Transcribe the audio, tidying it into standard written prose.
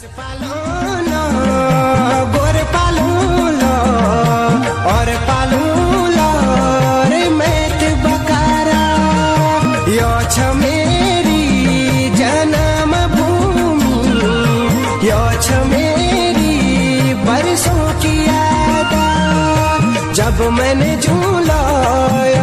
पालूलो गोर पालूलो और पालूलो रे मैत बकारा यो छ मेरी जन्म भूमि यो छ मेरी बरसों की याद जब मैंने झूला